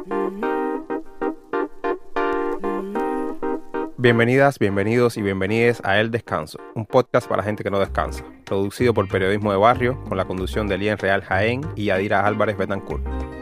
Bienvenidas, bienvenidos y bienvenides a El Descanso, un podcast para gente que no descansa, producido por Periodismo de Barrio, con la conducción de Lien Real Jaén y Yadira Álvarez Betancourt.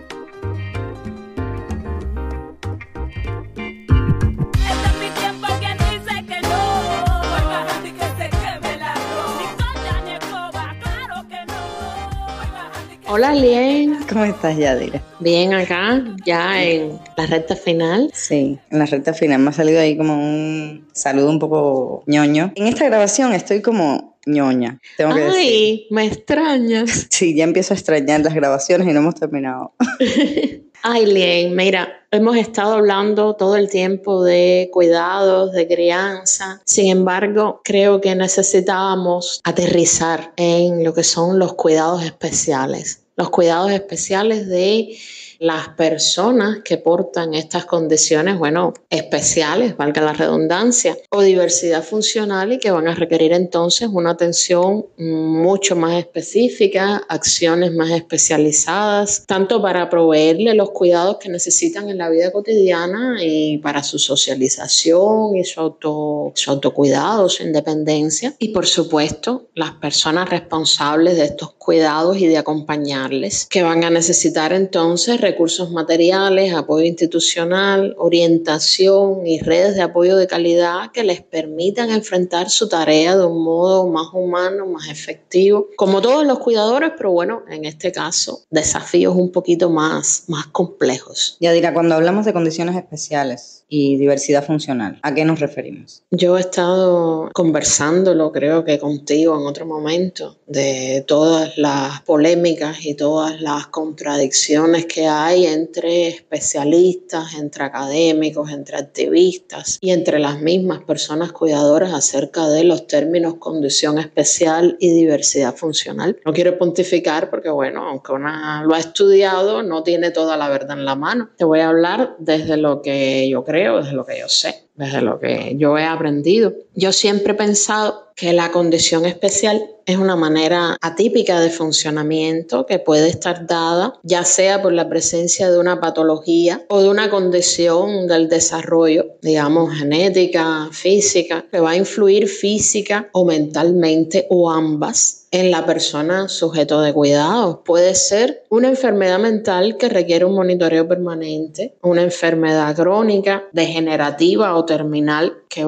Hola Lien, ¿Cómo estás, Yadira? bien acá, ya en la recta final. Sí, en la recta final me ha salido ahí como un saludo un poco ñoño. En esta grabación estoy como ñoña, tengo que decir. Ay, me extrañas. Sí, ya empiezo a extrañar las grabaciones y no hemos terminado. Ay Lien, mira, hemos estado hablando todo el tiempo de cuidados, de crianza. Sin embargo, creo que necesitábamos aterrizar en lo que son los cuidados especiales. Los cuidados especiales de las personas que portan estas condiciones, especiales, valga la redundancia, o diversidad funcional y que van a requerir entonces una atención mucho más específica, acciones más especializadas, tanto para proveerle los cuidados que necesitan en la vida cotidiana y para su socialización y su autocuidado, su independencia. Y por supuesto, las personas responsables de estos cuidados y de acompañarles, que van a necesitar entonces recursos materiales, apoyo institucional, orientación y redes de apoyo de calidad que les permitan enfrentar su tarea de un modo más humano, más efectivo, como todos los cuidadores, pero en este caso, desafíos un poquito más complejos. Yadira, cuando hablamos de condiciones especiales y diversidad funcional, ¿a qué nos referimos? Yo he estado conversándolo, creo que contigo en otro momento, de todas las polémicas y todas las contradicciones que hay entre especialistas, entre académicos, entre activistas y entre las mismas personas cuidadoras acerca de los términos condición especial y diversidad funcional. No quiero pontificar porque, aunque una lo ha estudiado, no tiene toda la verdad en la mano. Te voy a hablar desde lo que yo creo, desde lo que yo sé, desde lo que yo he aprendido. Yo siempre he pensado que la condición especial es una manera atípica de funcionamiento que puede estar dada ya sea por la presencia de una patología o de una condición del desarrollo, digamos, genética, física, que va a influir física o mentalmente o ambas en la persona sujeto de cuidados. Puede ser una enfermedad mental que requiere un monitoreo permanente, una enfermedad crónica, degenerativa o terminal que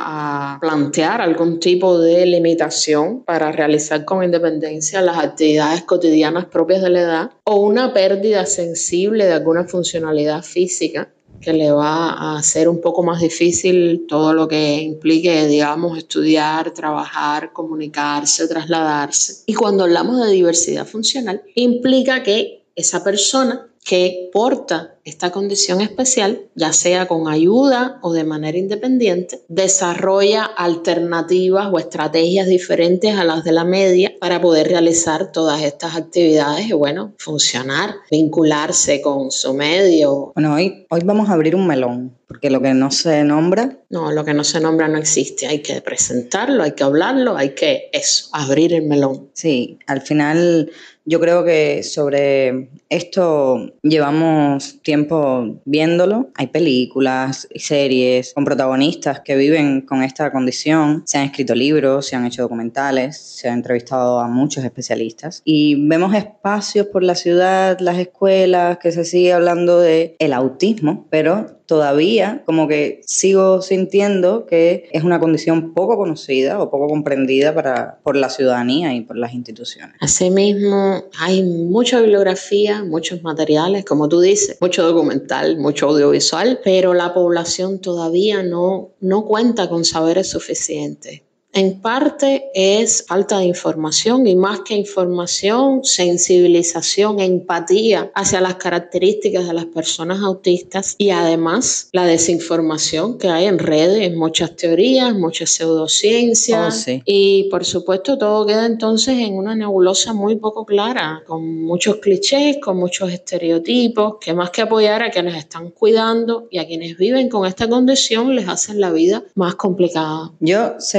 va a plantear algún tipo de limitación para realizar con independencia las actividades cotidianas propias de la edad, o una pérdida sensible de alguna funcionalidad física que le va a hacer un poco más difícil todo lo que implique, digamos, estudiar, trabajar, comunicarse, trasladarse. Y cuando hablamos de diversidad funcional, implica que esa persona que porta esta condición especial, ya sea con ayuda o de manera independiente, desarrolla alternativas o estrategias diferentes a las de la media para poder realizar todas estas actividades y, funcionar, vincularse con su medio. Hoy vamos a abrir un melón, porque lo que no se nombra... No, lo que no se nombra no existe. Hay que presentarlo, hay que hablarlo, hay que abrir el melón. Sí, al final yo creo que sobre esto llevamos tiempo viéndolo. Hay películas y series con protagonistas que viven con esta condición. Se han escrito libros, se han hecho documentales, se han entrevistado a muchos especialistas. Y vemos espacios por la ciudad, las escuelas, que se sigue hablando de el autismo, pero todavía como que sigo sintiendo que es una condición poco conocida o poco comprendida por la ciudadanía y por las instituciones. Asimismo, hay mucha bibliografía, muchos materiales, como tú dices, mucho documental, mucho audiovisual, pero la población todavía no cuenta con saberes suficientes. En parte es falta de información y, más que información, sensibilización, empatía hacia las características de las personas autistas, y además la desinformación que hay en redes, muchas teorías, muchas pseudociencias. Sí. Y por supuesto todo queda entonces en una nebulosa muy poco clara, con muchos clichés, con muchos estereotipos que, más que apoyar a quienes están cuidando y a quienes viven con esta condición, les hacen la vida más complicada. Yo, según he leído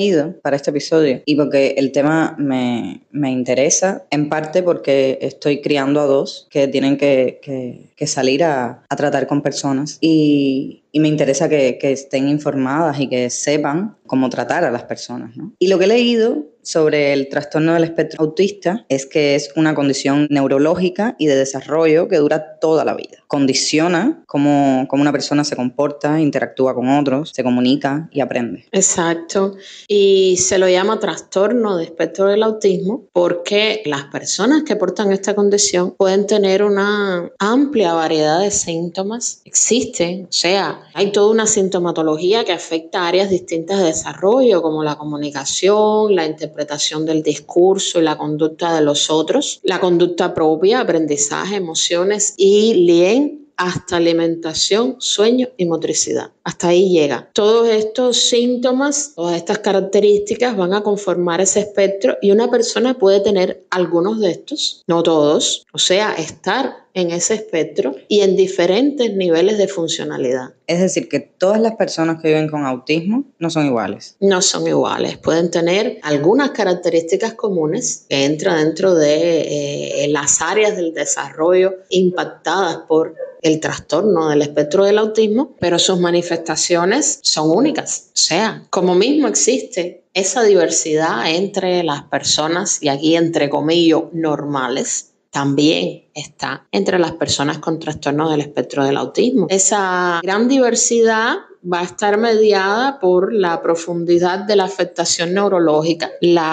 leído para este episodio y porque el tema me interesa, en parte porque estoy criando a dos que tienen que salir a tratar con personas y me interesa que estén informadas y que sepan cómo tratar a las personas, ¿no? Y lo que he leído sobre el trastorno del espectro autista es que es una condición neurológica y de desarrollo que dura toda la vida. Condiciona cómo una persona se comporta, interactúa con otros, se comunica y aprende. Exacto. Y se lo llama trastorno de espectro del autismo porque las personas que portan esta condición pueden tener una amplia variedad de síntomas. Existen, o sea, hay toda una sintomatología que afecta a áreas distintas de desarrollo, como la comunicación, la interpretación del discurso y la conducta de los otros, la conducta propia, aprendizaje, emociones y hasta alimentación, sueño y motricidad. Hasta ahí llega. Todos estos síntomas, todas estas características van a conformar ese espectro y una persona puede tener algunos de estos, no todos, o sea, estar en ese espectro y en diferentes niveles de funcionalidad. Es decir, que todas las personas que viven con autismo no son iguales. No son iguales. Pueden tener algunas características comunes que entran dentro de las áreas del desarrollo impactadas por el trastorno del espectro del autismo, pero sus manifestaciones son únicas. O sea, como mismo existe esa diversidad entre las personas, y aquí entre comillas, normales, también está entre las personas con trastorno del espectro del autismo. Esa gran diversidad va a estar mediada por la profundidad de la afectación neurológica,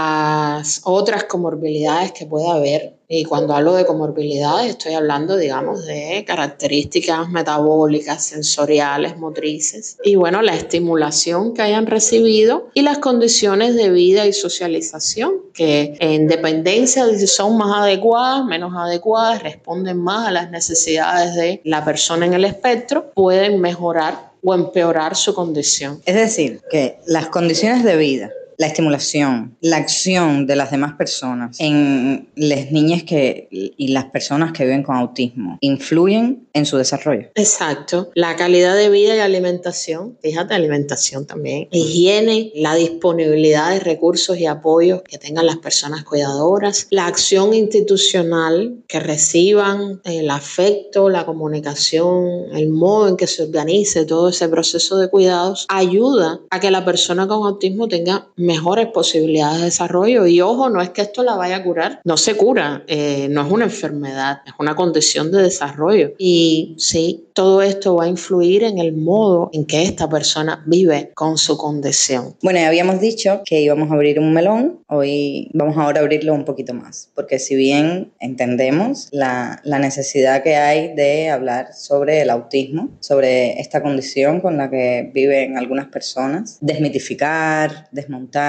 las otras comorbilidades que puede haber. Y cuando hablo de comorbilidades estoy hablando, digamos, de características metabólicas, sensoriales, motrices. Y bueno, la estimulación que hayan recibido y las condiciones de vida y socialización, que en dependencia de si son más adecuadas, menos adecuadas, responden más a las necesidades de la persona en el espectro, pueden mejorar o empeorar su condición. Es decir, que las condiciones de vida, la estimulación, la acción de las demás personas en las niñas y las personas que viven con autismo influyen en su desarrollo. Exacto. La calidad de vida y alimentación, fíjate, alimentación también, higiene, la disponibilidad de recursos y apoyos que tengan las personas cuidadoras, la acción institucional que reciban, el afecto, la comunicación, el modo en que se organice todo ese proceso de cuidados, ayuda a que la persona con autismo tenga mejores posibilidades de desarrollo. Y ojo, no es que esto la vaya a curar, no se cura, no es una enfermedad, es una condición de desarrollo. Y sí, todo esto va a influir en el modo en que esta persona vive con su condición. Bueno, ya habíamos dicho que íbamos a abrir un melón, hoy vamos ahora a abrirlo un poquito más, porque si bien entendemos la necesidad que hay de hablar sobre el autismo, sobre esta condición con la que viven algunas personas, desmitificar, desmontar,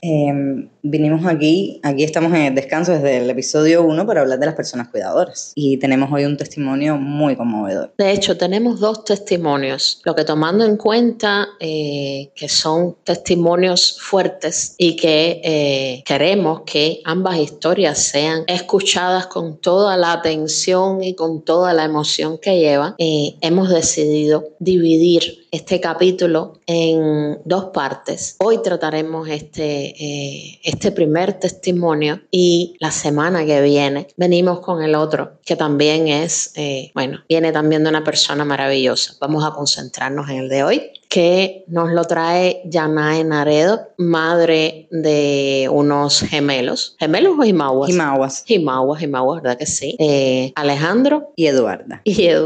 vinimos aquí estamos en el descanso desde el episodio 1 para hablar de las personas cuidadoras y tenemos hoy un testimonio muy conmovedor. De hecho, tenemos 2 testimonios, lo que tomando en cuenta que son testimonios fuertes y que queremos que ambas historias sean escuchadas con toda la atención y con toda la emoción que llevan, hemos decidido dividir este capítulo en 2 partes. Hoy trataremos este primer testimonio y la semana que viene venimos con el otro, que también es, viene también de una persona maravillosa. Vamos a concentrarnos en el de hoy, que nos lo trae Yanae Naredo, madre de unos gemelos. ¿Gemelos o jimahuas? Jimahuas, ¿verdad que sí? Alejandro y Eduarda.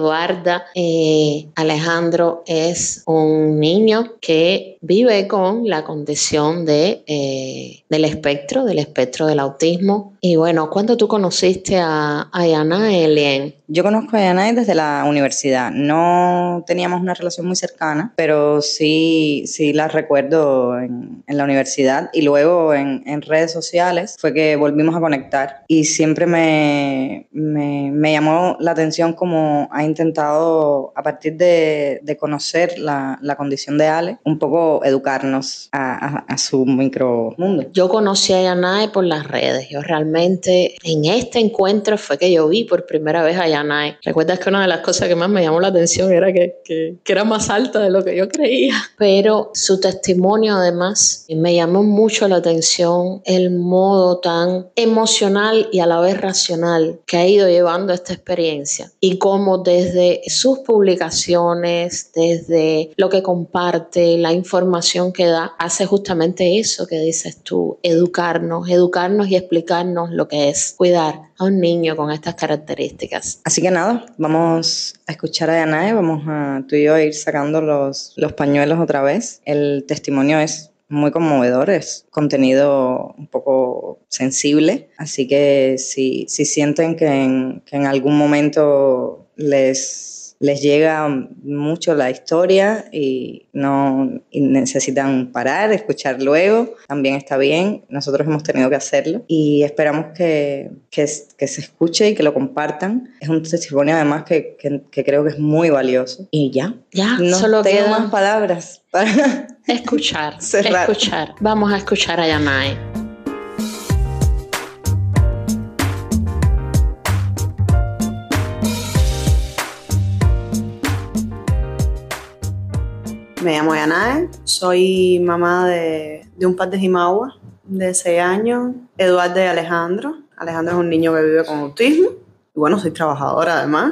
Alejandro es un niño que vive con la condición del espectro del autismo. Y bueno, ¿cuándo tú conociste a Yanae, Elien? Yo conozco a Yanae desde la universidad. No teníamos una relación muy cercana, pero sí la recuerdo en la universidad y luego en redes sociales fue que volvimos a conectar y siempre me llamó la atención cómo ha intentado, a partir de conocer la condición de Ale, un poco educarnos a su micromundo. Yo conocí a Yanae por las redes. Yo realmente en este encuentro fue que yo vi por primera vez a Yanae. ¿Recuerdas que una de las cosas que más me llamó la atención era que era más alta de lo que yo creía? reía. Pero su testimonio además me llamó mucho la atención, el modo tan emocional y a la vez racional que ha ido llevando esta experiencia y cómo desde sus publicaciones, desde lo que comparte, la información que da, hace justamente eso que dices tú, educarnos y explicarnos lo que es cuidar a un niño con estas características. Así que nada, vamos a escuchar a Yanae, vamos a tú y yo a ir sacando los pañuelos otra vez. El testimonio es muy conmovedor, es contenido un poco sensible, así que si sienten que en algún momento les llega mucho la historia y necesitan parar, escuchar luego, también está bien. Nosotros hemos tenido que hacerlo y esperamos que se escuche y que lo compartan. Es un testimonio además que creo que es muy valioso. Y ya no solo tengo queda más palabras para escuchar. cerrar. Vamos a escuchar a Yanae. Me llamo Yanae, soy mamá de un par de Jimahua de 6 años, Eduardo y Alejandro. Alejandro es un niño que vive con autismo. Y bueno, soy trabajadora además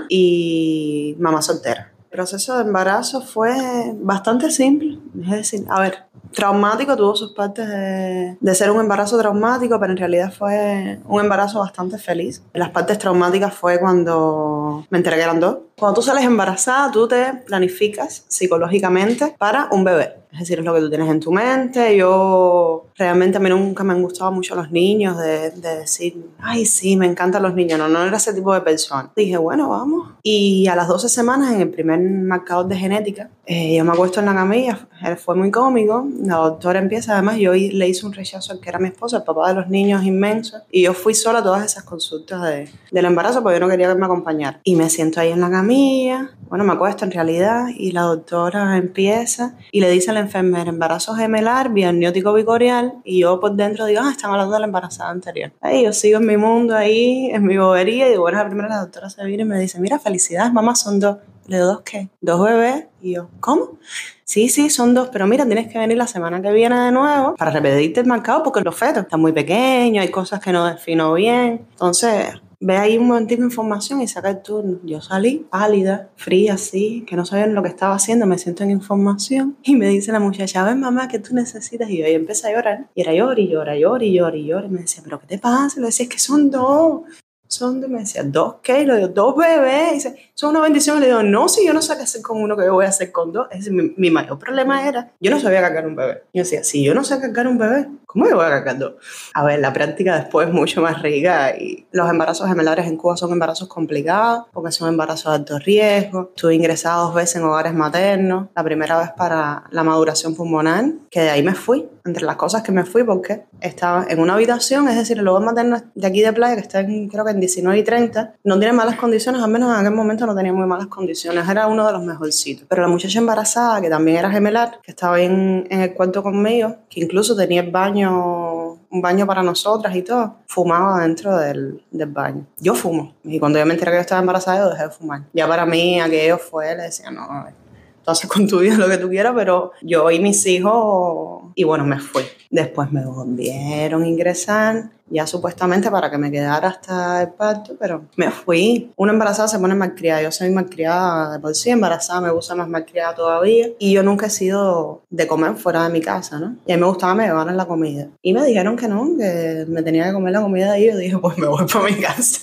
y mamá soltera. El proceso de embarazo fue bastante simple, es decir, traumático, tuvo sus partes de ser un embarazo traumático, pero en realidad fue un embarazo bastante feliz. Las partes traumáticas fue cuando me enteré que eran 2. Cuando tú sales embarazada, tú te planificas psicológicamente para un bebé. Es decir, es lo que tú tienes en tu mente. Yo realmente a mí nunca me han gustado mucho los niños, de decir, ay, sí, me encantan los niños. No era ese tipo de persona. Dije, bueno, vamos. Y a las 12 semanas, en el primer marcador de genética, yo me acuesto en la camilla, fue muy cómico. La doctora empieza, además, yo le hice un rechazo al que era mi esposo, el papá de los niños inmenso. Y yo fui sola a todas esas consultas del embarazo porque yo no quería que me acompañara. Y me siento ahí en la camilla, bueno, me acuesto en realidad, y la doctora empieza y le dice a la enfermera, embarazo gemelar, biamniótico bicorial, y yo por dentro digo, están hablando de la embarazada anterior. Ahí yo sigo en mi mundo, ahí, en mi bobería, y digo, bueno, la primera la doctora se viene y me dice, mira, felicidades, mamá, son 2. Le digo, ¿2 qué? 2 bebés. Y yo, ¿cómo? Sí, son 2, pero mira, tienes que venir la semana que viene de nuevo para repetirte el marcado porque los fetos están muy pequeños, hay cosas que no defino bien. Entonces, ve ahí un momentito de información y saca el turno. Yo salí pálida, fría así, que no sabía lo que estaba haciendo, me siento en información y me dice la muchacha, ven mamá, ¿qué tú necesitas? Y yo ahí empecé a llorar. Y era llor y llor. Y me decía, ¿pero qué te pasa? Le decía, es que son 2. Me decía, 2 qué, y le digo, 2 bebés, y dice, son una bendición. Y le digo, no, si yo no sé qué hacer con uno, que yo voy a hacer con 2. Es decir, mi mayor problema era, yo no sabía cargar un bebé. Yo decía, si yo no sé cargar un bebé, ¿cómo yo voy a cargar 2? A ver, la práctica después es mucho más rica y los embarazos gemelares en Cuba son embarazos complicados porque son embarazos de alto riesgo. Estuve ingresada 2 veces en hogares maternos, la primera vez para la maduración pulmonar, que de ahí me fui. Entre las cosas que me fui porque estaba en una habitación, es decir, el hogar materno de aquí de Playa, que está creo que en 19 y 30, no tiene malas condiciones, al menos en aquel momento no tenía muy malas condiciones, era uno de los mejorcitos. Pero la muchacha embarazada, que también era gemelar, que estaba en el cuarto conmigo, que incluso tenía un baño para nosotras y todo, fumaba dentro del baño. Yo fumo, y cuando yo me enteré que yo estaba embarazada, yo dejé de fumar. Ya para mí aquello fue, le decía, no, entonces con tu vida lo que tú quieras, pero yo y mis hijos, y bueno, me fui. Después me volvieron a ingresar, ya supuestamente para que me quedara hasta el parto, pero me fui. Una embarazada se pone malcriada, yo soy malcriada de por sí, embarazada me gusta más malcriada todavía, y yo nunca he sido de comer fuera de mi casa, ¿no? Y a mí me gustaba me llevaran la comida. Y me dijeron que no, que me tenía que comer la comida y yo dije, pues me voy para mi casa.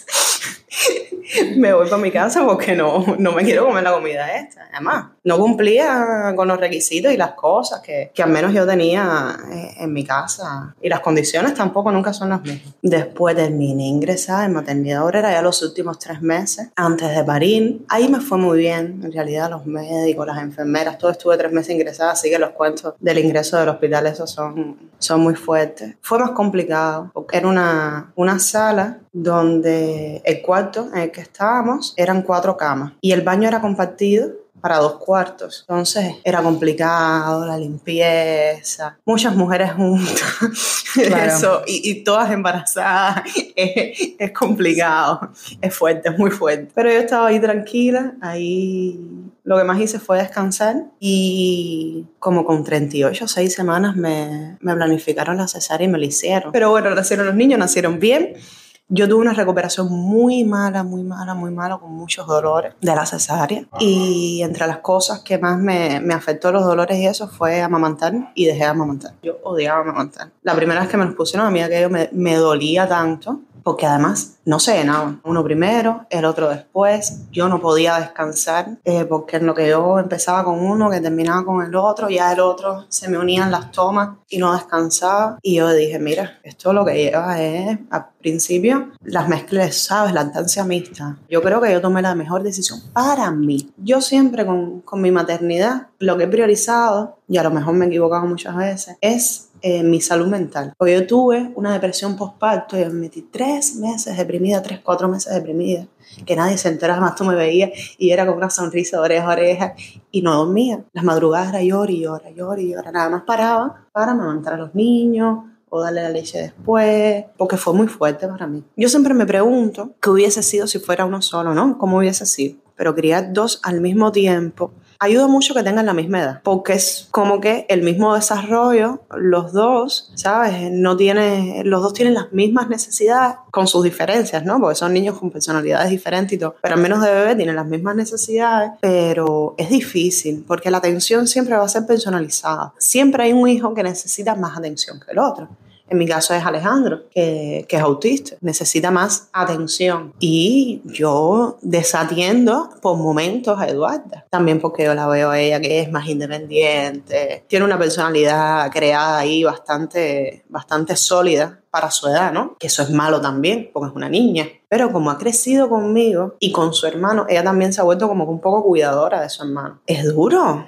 Me voy para mi casa porque no me quiero comer la comida esta. Además, no cumplía con los requisitos y las cosas que al menos yo tenía en mi casa. Y las condiciones tampoco nunca son las mismas. Después terminé ingresada en maternidad obrera ya los últimos 3 meses, antes de parir. Ahí me fue muy bien. En realidad, los médicos, las enfermeras, todo estuve 3 meses ingresada, así que los cuentos del ingreso del hospital, esos son muy fuertes. Fue más complicado porque era una sala donde el cuarto en el que estábamos eran 4 camas y el baño era compartido para 2 cuartos. Entonces era complicado, la limpieza, muchas mujeres juntas, claro. Eso, y todas embarazadas, es complicado, es fuerte, es muy fuerte. Pero yo estaba ahí tranquila, ahí Lo que más hice fue descansar y como con 38 o 6 semanas me planificaron la cesárea y me la hicieron. Pero bueno, nacieron los niños, nacieron bien. Yo tuve una recuperación muy mala, con muchos dolores de la cesárea. Y entre las cosas que más me afectó los dolores y eso fue amamantar, y dejé de amamantar. Yo odiaba amamantar. La primera vez que me los pusieron, a mí aquello me dolía tanto, porque además no se llenaban. Uno primero, el otro después. Yo no podía descansar porque en lo que yo empezaba con uno, que terminaba con el otro, ya el otro se me unían las tomas y no descansaba. Y yo dije, mira, esto lo que lleva es, al principio, las mezclas, ¿sabes? Lactancia mixta. Yo creo que yo tomé la mejor decisión para mí. Yo siempre con mi maternidad, lo que he priorizado, y a lo mejor me he equivocado muchas veces, es mi salud mental. Porque yo tuve una depresión postparto y me metí 3 meses deprimida, 4 meses deprimida, que nadie se enteraba, más tú me veías y era con una sonrisa de oreja a oreja y no dormía. Las madrugadas era llora y llora. Nada más paraba para amamantar a los niños o darle la leche después, porque fue muy fuerte para mí. Yo siempre me pregunto qué hubiese sido si fuera uno solo, ¿no? ¿Cómo hubiese sido? Pero criar 2 al mismo tiempo ayuda mucho que tengan la misma edad, porque es como que el mismo desarrollo, los dos, ¿sabes? Los dos tienen las mismas necesidades con sus diferencias, ¿no? Porque son niños con personalidades diferentes y todo, pero al menos de bebé tienen las mismas necesidades, pero es difícil, porque la atención siempre va a ser personalizada. Siempre hay un hijo que necesita más atención que el otro. En mi caso es Alejandro, que es autista, necesita más atención. Y yo desatiendo por momentos a Eduarda. También porque yo la veo a ella que es más independiente, tiene una personalidad creada ahí bastante sólida para su edad, ¿no? Que eso es malo también, porque es una niña. Pero como ha crecido conmigo y con su hermano, ella también se ha vuelto como un poco cuidadora de su hermano. Es duro,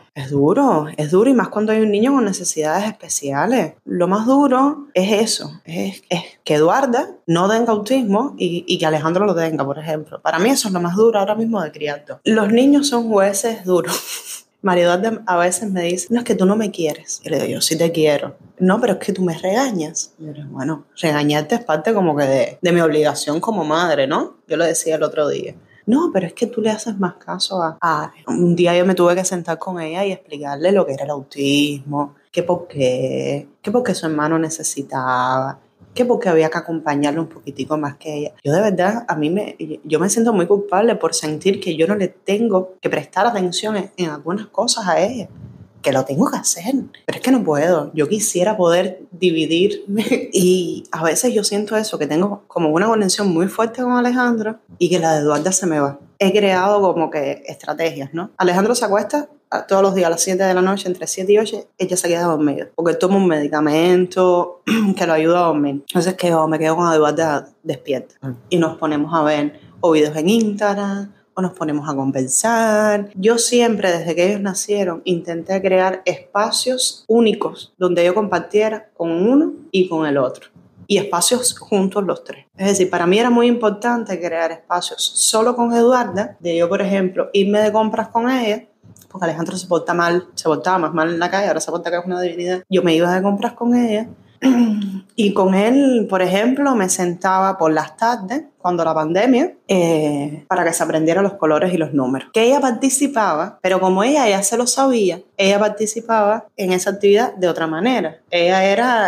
y más cuando hay un niño con necesidades especiales. Lo más duro es eso, es que Eduarda no tenga autismo y que Alejandro lo tenga, por ejemplo. Para mí eso es lo más duro ahora mismo de criar dos. Los niños son jueces duros. María Eduarda a veces me dice, no, es que tú no me quieres. Y le digo, yo sí te quiero. No, pero es que tú me regañas. Y yo le digo, bueno, regañarte es parte como que de mi obligación como madre, ¿no? Yo lo decía el otro día. No, pero es que tú le haces más caso a... Un día yo me tuve que sentar con ella y explicarle lo que era el autismo, que por qué su hermano necesitaba, que porque había que acompañarle un poquitico más que ella. Yo de verdad, yo me siento muy culpable por sentir que yo no le tengo que prestar atención en algunas cosas a ella, que lo tengo que hacer, pero es que no puedo. Yo quisiera poder dividirme y a veces yo siento eso, que tengo como una conexión muy fuerte con Alejandro y que la de Eduarda se me va. He creado como que estrategias, ¿no? Alejandro se acuesta todos los días a las 7 de la noche, entre 7 y 8, ella se queda dormida, porque toma un medicamento que lo ayuda a dormir. Entonces me quedo con Eduarda despierta y nos ponemos a ver o videos en Instagram o nos ponemos a conversar. Yo siempre, desde que ellos nacieron, intenté crear espacios únicos donde yo compartiera con uno y con el otro. Y espacios juntos los tres. Es decir, para mí era muy importante crear espacios solo con Eduarda, de yo, por ejemplo, irme de compras con ella, porque Alejandro se portaba más mal en la calle, ahora se porta que es una divinidad. Yo me iba de compras con ella y con él, por ejemplo, me sentaba por las tardes, cuando la pandemia, para que se aprendiera los colores y los números. Que ella participaba, pero como ella ya se lo sabía, ella participaba en esa actividad de otra manera. Ella era...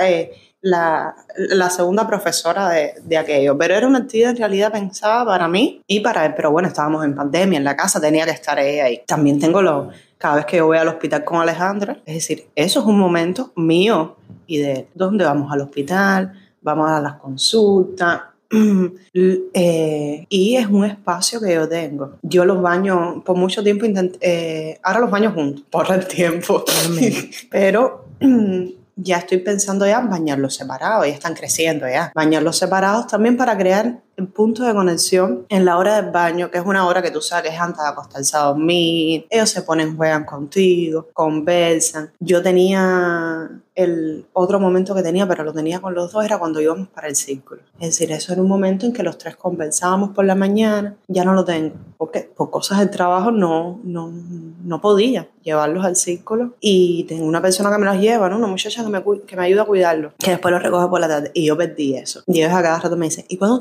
la segunda profesora de aquello, pero era una actividad en realidad pensada para mí y para él, pero bueno, estábamos en pandemia, en la casa tenía que estar ella ahí. También tengo cada vez que yo voy al hospital con Alejandra, es decir, eso es un momento mío y de él, donde vamos al hospital, vamos a las consultas, y es un espacio que yo tengo. Yo los baño, por mucho tiempo ahora los baño juntos, por el tiempo, pero... ya estoy pensando ya en bañarlos separados, ya están creciendo ya. Bañarlos separados también para crear el punto de conexión en la hora del baño, que es una hora que tú sabes que es antes de acostarse a dormir. Ellos se ponen, juegan contigo, conversan. Yo tenía el otro momento que tenía, pero lo tenía con los dos, era cuando íbamos para el círculo. Es decir, eso era un momento en que los tres conversábamos por la mañana. Ya no lo tengo, porque por cosas del trabajo no podía llevarlos al círculo. Y tengo una persona que me los lleva, ¿no? Una muchacha que me ayuda a cuidarlos, que después los recoge por la tarde. Y yo perdí eso. Y ellos a cada rato me dicen, ¿y cuándo tú nos vas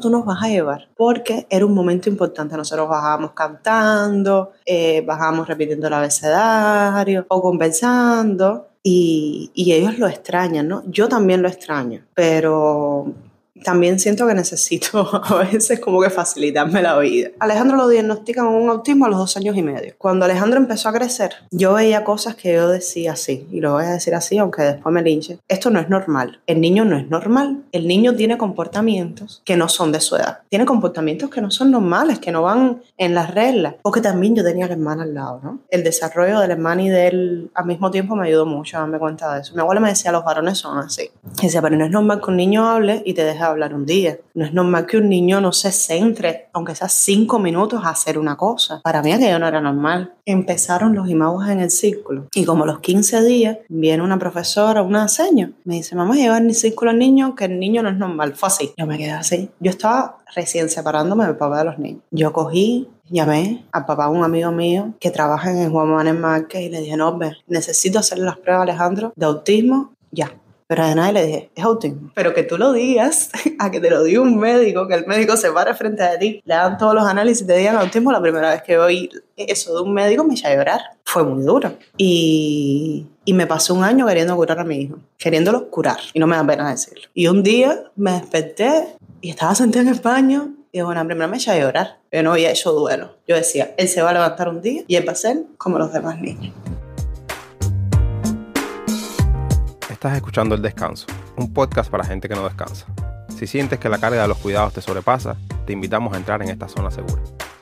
a llevar, porque era un momento importante. Nosotros bajábamos cantando, bajábamos repitiendo el abecedario o conversando, y ellos lo extrañan, ¿no? Yo también lo extraño, pero también siento que necesito a veces como que facilitarme la vida. Alejandro lo diagnostican con un autismo a los 2 años y medio. Cuando Alejandro empezó a crecer, yo veía cosas que yo decía así, y lo voy a decir así, aunque después me linchen. Esto no es normal. El niño no es normal. El niño tiene comportamientos que no son de su edad. Tiene comportamientos que no son normales, que no van en las reglas. Porque también yo tenía a la hermana al lado, ¿no? El desarrollo de la hermana y de él al mismo tiempo me ayudó mucho a darme cuenta de eso. Mi abuela me decía, los varones son así. Y decía, pero no es normal que un niño hable y te deje hablar un día. No es normal que un niño no se centre, aunque sea 5 minutos, a hacer una cosa. Para mí aquello no era normal. Empezaron los imagos en el círculo. Y como a los 15 días, viene una profesora, una señora, me dice, vamos a llevar en el círculo al niño, que el niño no es normal. Fue así. Yo me quedé así. Yo estaba recién separándome del papá de los niños. Yo cogí, llamé al papá de un amigo mío que trabaja en el Juan Manuel Márquez y le dije, no, necesito hacerle las pruebas a Alejandro de autismo ya. Pero a nadie le dije, es autismo. Pero que tú lo digas, a que te lo diga un médico, que el médico se pare frente a ti, le dan todos los análisis y te digan autismo, la primera vez que oí eso de un médico me eché a llorar. Fue muy duro. Y me pasé un año queriendo curar a mi hijo, queriéndolo curar. Y no me da pena decirlo. Y un día me desperté y estaba sentada en el baño y bueno, la primera me eché a llorar. Yo no había hecho duelo. Yo decía, él se va a levantar un día y él va a ser como los demás niños. Estás escuchando El Descanso, un podcast para gente que no descansa. Si sientes que la carga de los cuidados te sobrepasa, te invitamos a entrar en esta zona segura.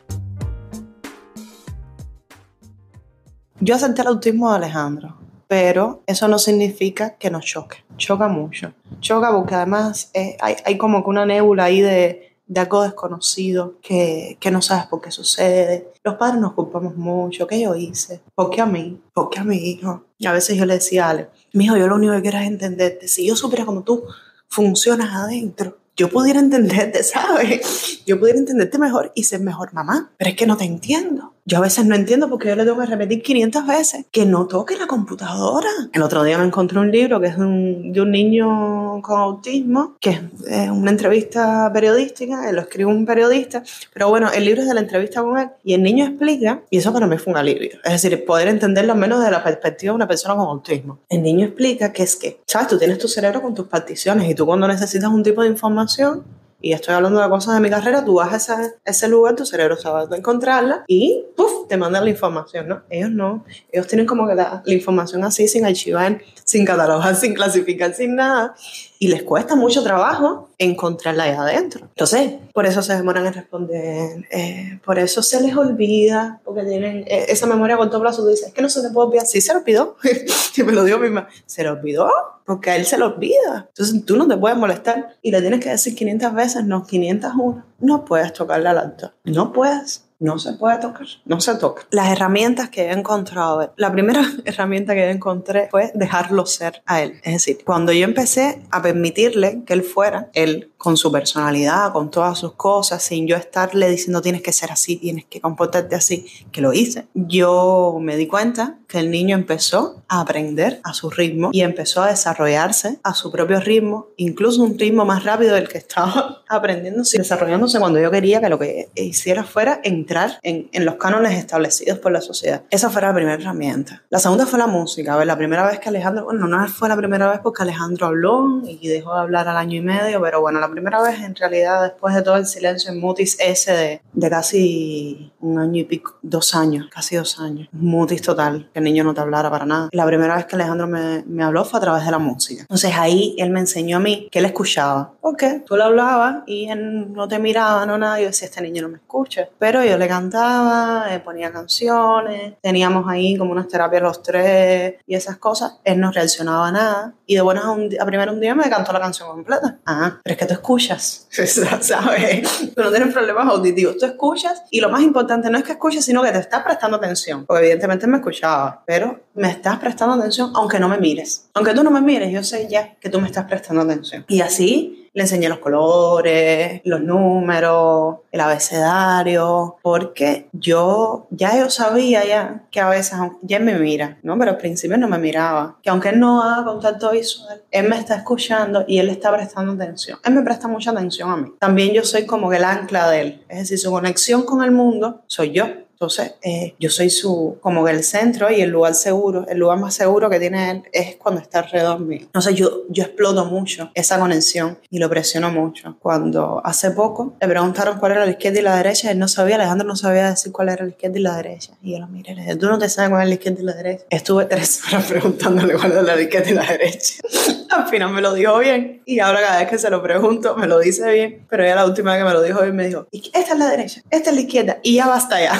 Yo acepté el autismo de Alejandro, pero eso no significa que nos choque. Choca mucho. Choca porque además hay como que una nébula ahí de algo desconocido que no sabes por qué sucede. Los padres nos culpamos mucho. ¿Qué yo hice? ¿Por qué a mí? ¿Por qué a mi hijo? Y a veces yo le decía a Ale, mijo, yo lo único que quiero es entenderte. Si yo supiera cómo tú funcionas adentro, yo pudiera entenderte, ¿sabes? Yo pudiera entenderte mejor y ser mejor mamá. Pero es que no te entiendo. Yo a veces no entiendo porque yo le tengo que repetir 500 veces que no toque la computadora. El otro día me encontré un libro que es de un niño con autismo, que es una entrevista periodística, lo escribe un periodista, pero bueno, el libro es de la entrevista con él y el niño explica, y eso para mí fue un alivio, es decir, poder entenderlo al menos desde la perspectiva de una persona con autismo. El niño explica que es que, ¿sabes? Tú tienes tu cerebro con tus particiones y tú cuando necesitas un tipo de información, y estoy hablando de cosas de mi carrera, tú vas a ese lugar, tu cerebro sabe encontrarla y ¡puf! Te mandan la información, ¿no? Ellos no. Ellos tienen como que la información así, sin archivar, sin catalogar, sin clasificar, sin nada. Y les cuesta mucho trabajo encontrarla ahí adentro. Entonces, por eso se demoran en responder. Por eso se les olvida, porque tienen esa memoria a corto plazo. Tú dices, es que no se te puede olvidar. Sí, se lo olvidó. Y me lo digo misma. Se lo olvidó porque a él se lo olvida. Entonces, tú no te puedes molestar. Y le tienes que decir 500 veces, no, 501. No puedes tocar la laptop. No puedes. No se puede tocar, no se toca. Las herramientas que he encontrado, la primera herramienta que encontré fue dejarlo ser a él. Es decir, cuando yo empecé a permitirle que él fuera, él con su personalidad, con todas sus cosas, sin yo estarle diciendo tienes que ser así, tienes que comportarte así, que lo hice, yo me di cuenta que el niño empezó a aprender a su ritmo y empezó a desarrollarse a su propio ritmo, incluso un ritmo más rápido del que estaba aprendiéndose y desarrollándose cuando yo quería que lo que hiciera fuera entrar en los cánones establecidos por la sociedad. Esa fue la primera herramienta. La segunda fue la música. A ver, la primera vez que Alejandro, bueno, no fue la primera vez porque Alejandro habló y dejó de hablar al año y medio, pero bueno, la primera vez en realidad después de todo el silencio en mutis ese de casi un año y pico, 2 años, casi 2 años. Mutis total, que el niño no te hablara para nada. La primera vez que Alejandro me habló fue a través de la música. Entonces ahí él me enseñó a mí que él escuchaba. Ok, tú le hablabas y él no te miraba, no nada. Yo decía, este niño no me escucha. Pero yo le cantaba, ponía canciones, teníamos ahí como unas terapias los tres y esas cosas. Él no reaccionaba a nada. Y de buenas a primero un día me cantó la canción completa. Ah, pero es que tú escuchas, ¿sabes? Tú no tienes problemas auditivos. Tú escuchas y lo más importante no es que escuches, sino que te estás prestando atención. Porque evidentemente me escuchaba, pero me estás prestando atención aunque no me mires. Aunque tú no me mires, yo sé ya que tú me estás prestando atención. Y así Le enseñé los colores, los números, el abecedario, porque yo sabía ya que a veces, ya él me mira, ¿no? Pero al principio no me miraba, que aunque él no haga contacto visual, él me está escuchando y él está prestando atención. Él me presta mucha atención a mí. También yo soy como que el ancla de él, es decir, su conexión con el mundo soy yo. Entonces, yo soy como que el centro y el lugar seguro, el lugar más seguro que tiene él es cuando está alrededor mío. Entonces, yo exploto mucho esa conexión y lo presiono mucho. Cuando hace poco le preguntaron cuál era la izquierda y la derecha, él no sabía, Alejandro no sabía decir cuál era la izquierda y la derecha. Y yo lo miré, le dije, ¿tú no te sabes cuál es la izquierda y la derecha? Estuve 3 horas preguntándole cuál era la izquierda y la derecha. Al final me lo dijo bien y ahora cada vez que se lo pregunto me lo dice bien, pero ya la última vez que me lo dijo bien me dijo, esta es la derecha, esta es la izquierda y ya basta ya.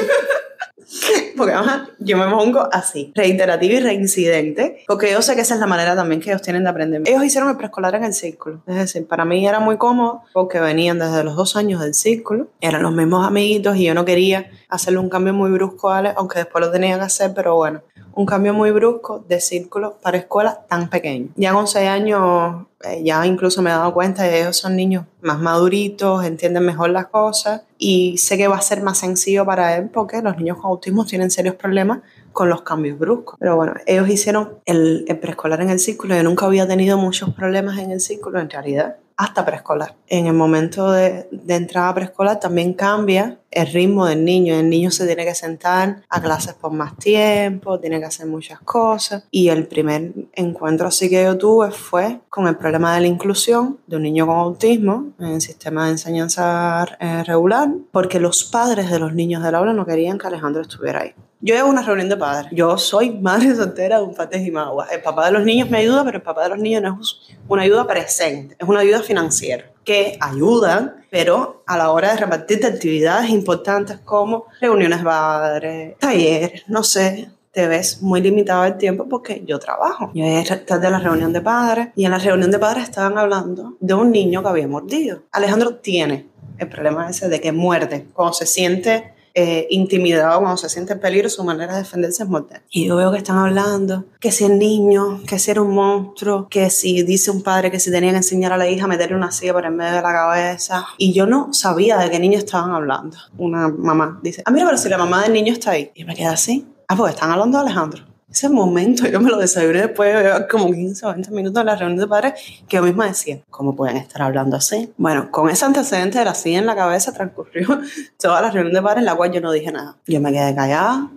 Porque yo me pongo así, reiterativa y reincidente, porque yo sé que esa es la manera también que ellos tienen de aprender. Ellos hicieron el preescolar en el círculo, es decir, para mí era muy cómodo porque venían desde los 2 años del círculo, eran los mismos amiguitos y yo no quería hacerle un cambio muy brusco a Alex, aunque después lo tenía que hacer, pero bueno, un cambio muy brusco de círculo para escuela tan pequeño. Ya con 6 años, ya incluso me he dado cuenta de que ellos son niños más maduritos, entienden mejor las cosas y sé que va a ser más sencillo para él porque los niños con autismo tienen serios problemas con los cambios bruscos. Pero bueno, ellos hicieron el preescolar en el círculo. Yo nunca había tenido muchos problemas en el círculo, en realidad, hasta preescolar. En el momento de entrada a preescolar también cambia el ritmo del niño. El niño se tiene que sentar a clases por más tiempo, tiene que hacer muchas cosas. Y el primer encuentro así que yo tuve fue con el problema de la inclusión de un niño con autismo en el sistema de enseñanza regular, porque los padres de los niños del aula no querían que Alejandro estuviera ahí. Yo llevo una reunión de padres. Yo soy madre soltera de un Paz de Jimagua. El papá de los niños me ayuda, pero el papá de los niños no es una ayuda presente, es una ayuda financiera que ayudan, pero a la hora de repartir actividades importantes como reuniones de padres, talleres, no sé, te ves muy limitado el tiempo porque yo trabajo. Yo estaba de la reunión de padres y en la reunión de padres estaban hablando de un niño que había mordido. Alejandro tiene el problema ese de que muerde cuando se siente intimidado, cuando se siente en peligro, su manera de defenderse es morder. Y yo veo que están hablando que si el niño, que si era un monstruo, que si dice un padre que si tenía que enseñar a la hija a meterle una silla por en medio de la cabeza. Y yo no sabía de qué niño estaban hablando. Una mamá dice, mira, pero si la mamá del niño está ahí. Y me quedé así. Porque están hablando de Alejandro. Ese momento yo me lo desayuné después de como 15 o 20 minutos de la reunión de padres que yo misma decía, ¿cómo pueden estar hablando así? Bueno, con ese antecedente de la silla en la cabeza transcurrió toda la reunión de padres en la cual yo no dije nada. Yo me quedé callada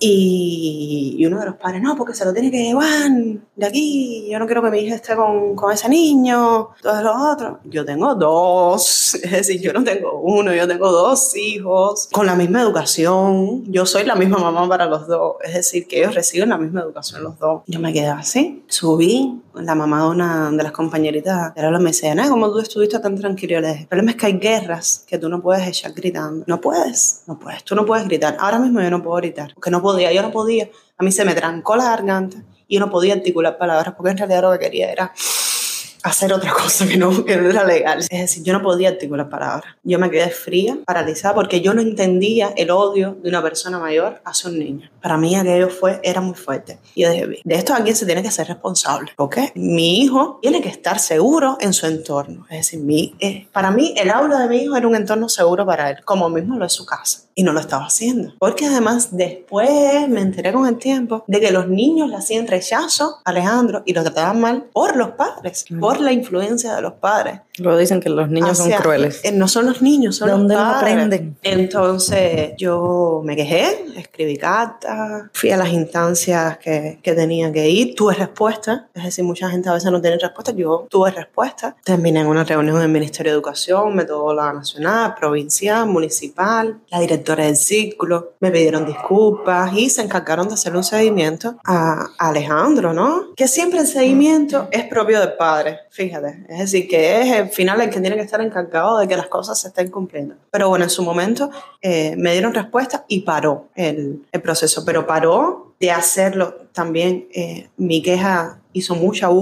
y uno de los padres, no, porque se lo tiene que llevar de aquí, yo no quiero que mi hija esté con ese niño, todos los otros. Yo tengo 2, es decir, yo no tengo 1, yo tengo 2 hijos con la misma educación, yo soy la misma mamá para los 2, es decir, que ellos reciben la misma educación los 2. Yo me quedé así, subí, la mamá de una de las compañeritas de la me decía, ¿cómo tú estuviste tan tranquilo? Le dije, el problema es que hay guerras que tú no puedes echar gritando. No puedes, tú no puedes gritar. Ahora mismo yo no puedo gritar, porque yo no podía, a mí se me trancó la garganta y yo no podía articular palabras, porque en realidad lo que quería era hacer otra cosa que no era legal. Es decir, yo no podía articular palabras. Yo me quedé fría, paralizada, porque yo no entendía el odio de una persona mayor hacia un niño. Para mí aquello era muy fuerte. Y yo dije, de esto alguien se tiene que ser responsable. ¿Ok? Mi hijo tiene que estar seguro en su entorno. Es decir, para mí el aula de mi hijo era un entorno seguro para él, como mismo lo es su casa. Y no lo estaba haciendo. Porque además después me enteré con el tiempo de que los niños le hacían rechazo a Alejandro y lo trataban mal por los padres, por la influencia de los padres. Luego dicen que los niños son crueles. No son los niños, son los padres. ¿Dónde lo aprenden? Entonces yo me quejé, escribí cartas, fui a las instancias que tenía que ir, tuve respuesta. Es decir, mucha gente a veces no tiene respuesta, yo tuve respuesta. Terminé en una reunión del Ministerio de Educación, metodóloga nacional, provincial, municipal, la directora del círculo, me pidieron disculpas y se encargaron de hacer un seguimiento a Alejandro, ¿no? Que siempre el seguimiento es propio del padre, fíjate. Es decir, que es al final el que tiene que estar encargado de que las cosas se estén cumpliendo. Pero bueno, en su momento me dieron respuesta y paró el proceso, pero paró de hacerlo también. Mi queja hizo mucha bulla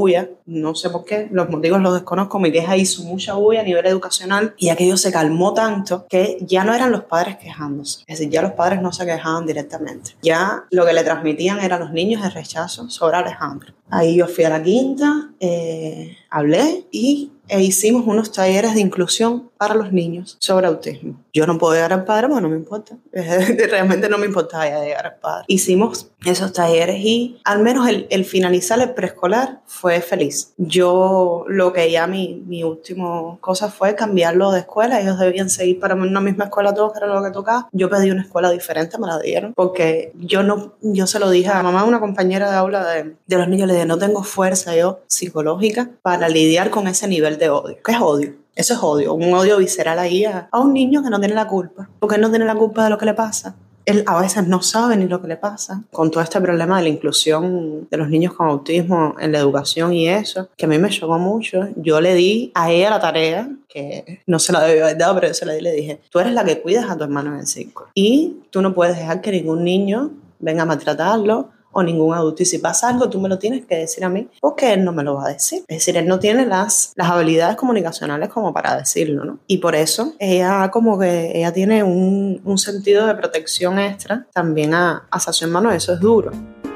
no sé por qué, los motivos los desconozco, mi queja hizo mucha bulla a nivel educacional y aquello se calmó tanto que ya no eran los padres quejándose. Es decir, ya los padres no se quejaban directamente. Ya lo que le transmitían eran los niños el rechazo sobre Alejandro. Ahí yo fui a la quinta, hablé e hicimos unos talleres de inclusión para los niños sobre autismo. Yo no puedo llegar al padre porque no me importa. Realmente no me importaba ya llegar al padre. Hicimos esos talleres y al menos el finalizar el preescolar fue feliz. Yo lo que ya mi última cosa fue cambiarlo de escuela. Ellos debían seguir para una misma escuela todos, que era lo que tocaba. Yo pedí una escuela diferente, me la dieron. Porque yo se lo dije a mamá, una compañera de aula de los niños, le dije, no tengo fuerza yo psicológica para lidiar con ese nivel de odio. ¿Qué es odio? Eso es odio, un odio visceral ahí a un niño que no tiene la culpa, porque él no tiene la culpa de lo que le pasa. Él a veces no sabe ni lo que le pasa. Con todo este problema de la inclusión de los niños con autismo en la educación y eso, que a mí me chocó mucho, yo le di a ella la tarea, que no se la debía haber dado, pero yo se la di y le dije, tú eres la que cuidas a tu hermano en el círculo. Y tú no puedes dejar que ningún niño venga a maltratarlo, o ningún adulto. Y si pasa algo, tú me lo tienes que decir a mí, porque él no me lo va a decir. Es decir, él no tiene las habilidades comunicacionales como para decirlo, ¿no? Y por eso ella tiene un sentido de protección extra también hacia su hermano. Eso es duro.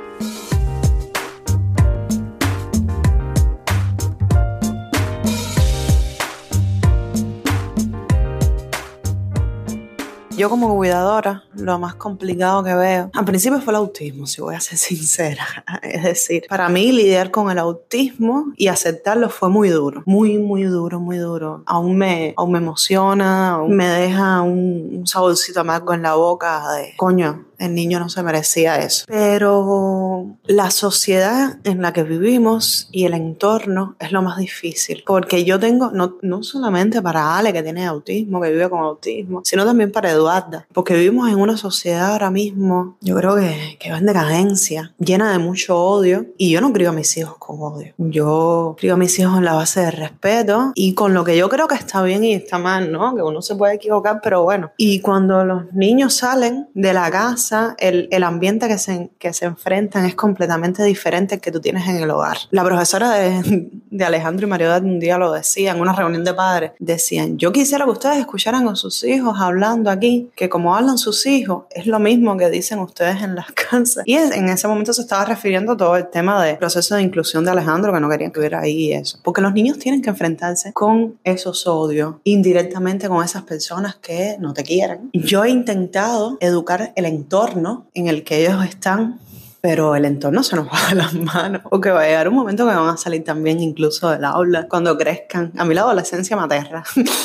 Yo como cuidadora, lo más complicado que veo, al principio fue el autismo, si voy a ser sincera. Es decir, para mí lidiar con el autismo y aceptarlo fue muy duro. Muy, muy duro, muy duro. Aún me emociona, aún me deja un saborcito amargo en la boca de, coño, el niño no se merecía eso. Pero la sociedad en la que vivimos y el entorno es lo más difícil. Porque yo tengo, no solamente para Ale, que tiene autismo, que vive con autismo, sino también para Eduarda. Porque vivimos en una sociedad ahora mismo, yo creo que va en decadencia, llena de mucho odio. Y yo no crío a mis hijos con odio. Yo crío a mis hijos en la base de respeto y con lo que yo creo que está bien y está mal, ¿no? Que uno se puede equivocar, pero bueno. Y cuando los niños salen de la casa, el ambiente que se enfrentan es completamente diferente al que tú tienes en el hogar. La profesora de Alejandro y Mariodad un día lo decía en una reunión de padres. Decían, yo quisiera que ustedes escucharan a sus hijos hablando aquí, que como hablan sus hijos es lo mismo que dicen ustedes en las casas. Y en ese momento se estaba refiriendo a todo el tema del proceso de inclusión de Alejandro, que no querían que hubiera ahí y eso. Porque los niños tienen que enfrentarse con esos odios, indirectamente con esas personas que no te quieren. Yo he intentado educar el entorno en el que ellos están, pero el entorno se nos va de las manos, porque va a llegar un momento que van a salir también incluso del aula cuando crezcan. A mí la adolescencia me aterra.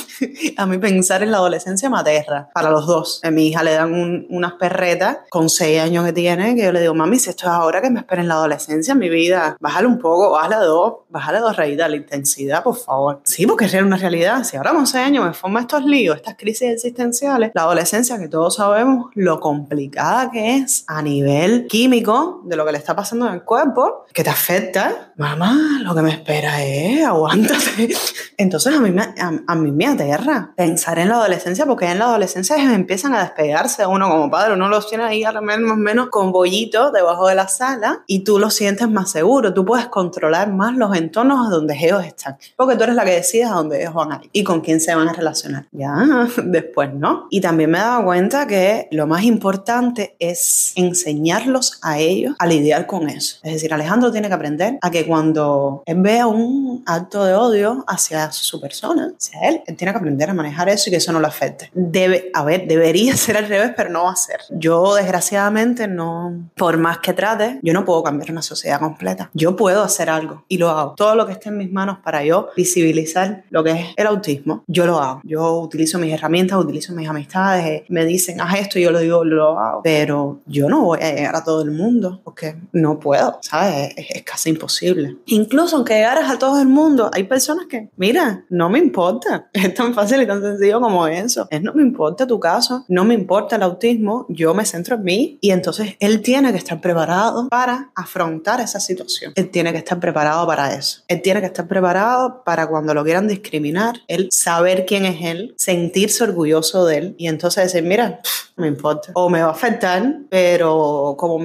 A mí pensar en la adolescencia me aterra, para los dos. A mi hija le dan unas perretas con 6 años que tiene, que yo le digo, mami, si esto es ahora, que me espera en la adolescencia, en mi vida, bájale un poco, bájale 2 rayitas la intensidad, por favor. Sí, porque es una realidad. Si ahora con 6 años me forma estos líos, estas crisis existenciales, la adolescencia, que todos sabemos lo complicada que es a nivel químico, de lo que le está pasando en el cuerpo, que te afecta. Mamá, lo que me espera es aguántate. Entonces a mí me aterra pensar en la adolescencia, porque en la adolescencia empiezan a despegarse de uno como padre. Uno los tiene ahí ahora más o menos con bollitos debajo de la sala y tú los sientes más seguro. Tú puedes controlar más los entornos donde ellos están, porque tú eres la que decides a dónde ellos van a ir y con quién se van a relacionar. Ya, después no. Y también me he dado cuenta que lo más importante es enseñarlos a ellos a lidiar con eso. Es decir, Alejandro tiene que aprender a que cuando él vea un acto de odio hacia su persona, hacia él tiene que aprender a manejar eso y que eso no lo afecte. Debería ser al revés, pero no va a ser. Yo, desgraciadamente, no, por más que trate, yo no puedo cambiar una sociedad completa. Yo puedo hacer algo y lo hago. Todo lo que esté en mis manos para yo visibilizar lo que es el autismo, yo lo hago. Yo utilizo mis herramientas, utilizo mis amistades, me dicen, haz esto y yo lo digo, lo hago. Pero yo no voy a llegar a todo el mundo porque no puedo, ¿sabes? Es casi imposible. Incluso aunque llegaras a todo el mundo, hay personas que, mira, no me importa. Es tan fácil y tan sencillo como eso. No me importa tu caso, no me importa el autismo, yo me centro en mí y entonces él tiene que estar preparado para afrontar esa situación. Él tiene que estar preparado para eso. Él tiene que estar preparado para cuando lo quieran discriminar, él saber quién es él, sentirse orgulloso de él y entonces decir, mira, no me importa. O me va a afectar, pero como mismo me afecta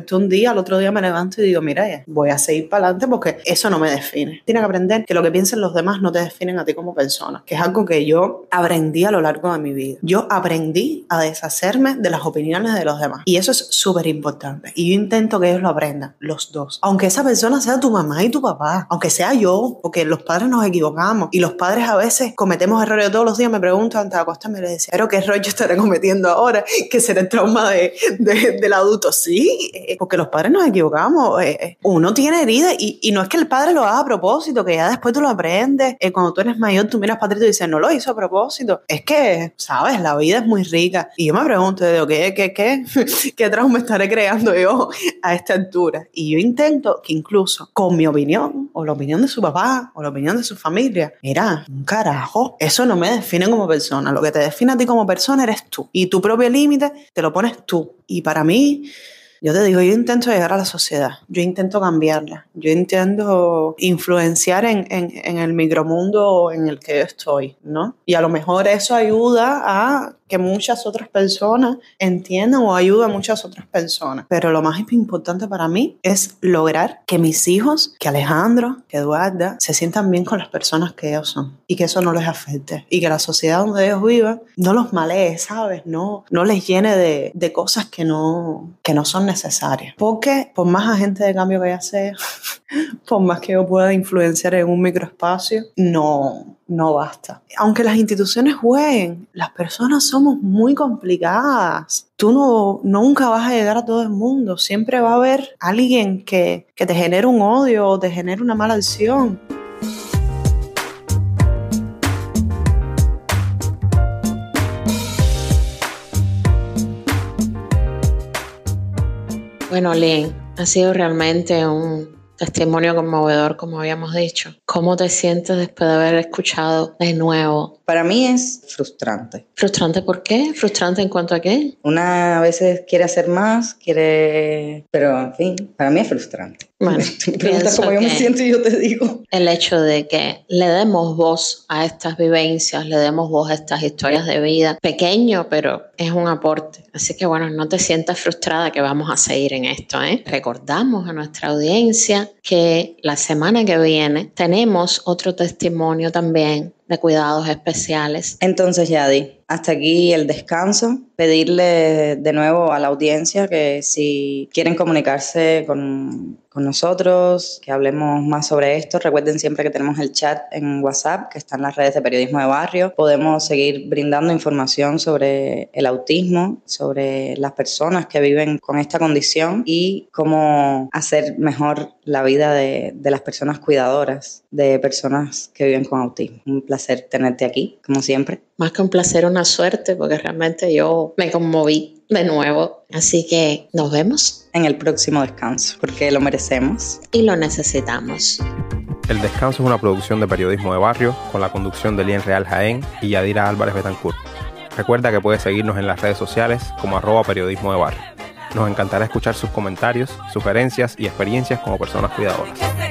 afectó un día, al otro día me levanto y digo, mira, voy a seguir para adelante porque eso no me define. Tienes que aprender que lo que piensen los demás no te definen a ti como persona, que es algo que yo aprendí a lo largo de mi vida. Yo aprendí a deshacerme de las opiniones de los demás y eso es súper importante y yo intento que ellos lo aprendan, los dos. Aunque esa persona sea tu mamá y tu papá, aunque sea yo, porque los padres nos equivocamos y los padres a veces cometemos errores. Todos los días me preguntan antes de acostarme y les decía, pero ¿qué error yo estaré cometiendo ahora? Que será el trauma del adulto. Sí, porque los padres nos equivocamos. Uno tiene heridas y no es que el padre lo haga a propósito, que ya después tú lo aprendes. Cuando tú eres mayor, tú miras para atrás y dices, no lo hizo a propósito. Es que, ¿sabes? La vida es muy rica. Y yo me pregunto, digo, ¿qué trauma estaré creando yo a esta altura? Y yo intento que incluso con mi opinión, o la opinión de su papá, o la opinión de su familia, mira, un carajo, eso no me define como persona. Lo que te define a ti como persona eres tú. Y tu propio límite te lo pones tú. Y para mí, yo te digo, yo intento llegar a la sociedad, yo intento cambiarla, yo intento influenciar en el micromundo en el que yo estoy, ¿no? Y a lo mejor eso ayuda a que muchas otras personas entiendan o ayuda a muchas otras personas. Pero lo más importante para mí es lograr que mis hijos, que Alejandro, que Eduarda, se sientan bien con las personas que ellos son y que eso no les afecte y que la sociedad donde ellos vivan no los malee, ¿sabes? No les llene de cosas que no son necesarias. Porque por más agente de cambio que ella sea, por más que yo pueda influenciar en un microespacio, no basta. Aunque las instituciones jueguen, las personas somos muy complicadas. Tú nunca vas a llegar a todo el mundo. Siempre va a haber alguien que te genere un odio o te genere una mala acción. Bueno, Lynn, ha sido realmente un testimonio conmovedor, como habíamos dicho. ¿Cómo te sientes después de haber escuchado de nuevo? Para mí es frustrante. ¿Frustrante por qué? ¿Frustrante en cuanto a qué? Una a veces quiere hacer más, pero en fin, para mí es frustrante. Bueno, Me preguntas cómo yo me siento y yo te digo. El hecho de que le demos voz a estas vivencias, le demos voz a estas historias de vida, pequeño, pero es un aporte. Así que bueno, no te sientas frustrada que vamos a seguir en esto, ¿eh? Recordamos a nuestra audiencia que la semana que viene tenemos otro testimonio también de cuidados especiales. Entonces, Yadi, hasta aquí el descanso. Pedirle de nuevo a la audiencia que si quieren comunicarse con nosotros, que hablemos más sobre esto, recuerden siempre que tenemos el chat en WhatsApp, que está en las redes de Periodismo de Barrio. Podemos seguir brindando información sobre el autismo, sobre las personas que viven con esta condición y cómo hacer mejor la vida de las personas cuidadoras, de personas que viven con autismo. Un placer tenerte aquí, como siempre. Más que un placer, una suerte, porque realmente yo me conmoví de nuevo. Así que nos vemos en el próximo descanso, porque lo merecemos y lo necesitamos. El Descanso es una producción de Periodismo de Barrio con la conducción de Lien Real Jaén y Yadira Álvarez Betancourt. Recuerda que puedes seguirnos en las redes sociales como @periodismo de barrio. Nos encantará escuchar sus comentarios, sugerencias y experiencias como personas cuidadoras.